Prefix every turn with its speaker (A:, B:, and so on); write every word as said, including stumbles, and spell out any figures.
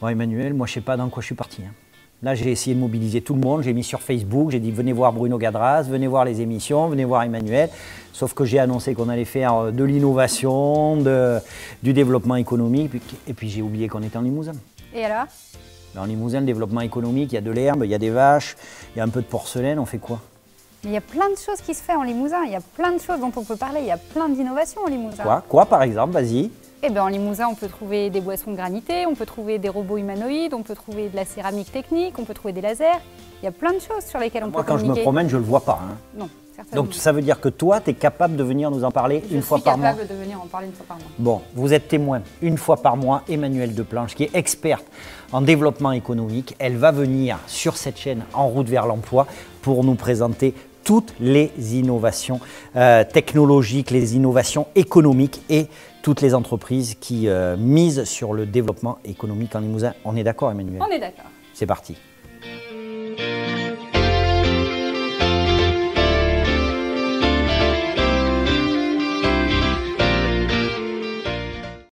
A: Bon, Emmanuel, moi je sais pas dans quoi je suis parti. Hein. Là j'ai essayé de mobiliser tout le monde, j'ai mis sur Facebook, j'ai dit venez voir Bruno Gadras, venez voir les émissions, venez voir Emmanuel. Sauf que j'ai annoncé qu'on allait faire de l'innovation, du développement économique, et puis j'ai oublié qu'on était en Limousin.
B: Et alors?
A: En Limousin, le développement économique, il y a de l'herbe, il y a des vaches, il y a un peu de porcelaine, on fait quoi?
B: Mais il y a plein de choses qui se font en Limousin, il y a plein de choses dont on peut parler, il y a plein d'innovations en Limousin.
A: Quoi? Quoi par exemple? Vas-y.
B: Eh bien en Limousin, on peut trouver des boissons granitées, on peut trouver des robots humanoïdes, on peut trouver de la céramique technique, on peut trouver des lasers. Il y a plein de choses sur lesquelles on
A: Moi,
B: peut
A: quand
B: communiquer.
A: je me promène, je ne le vois pas. Hein.
B: Non, certainement.
A: Donc ça veut dire que toi, tu es capable de venir nous en parler
B: je
A: une fois par mois?
B: Je suis capable de venir en parler une fois par mois.
A: Bon, vous êtes témoin une fois par mois, Emmanuelle Deplanche, qui est experte en développement économique. Elle va venir sur cette chaîne En route vers l'emploi pour nous présenter toutes les innovations euh, technologiques, les innovations économiques et toutes les entreprises qui euh, misent sur le développement économique en Limousin. On est d'accord, Emmanuel?
B: On est d'accord.
A: C'est parti.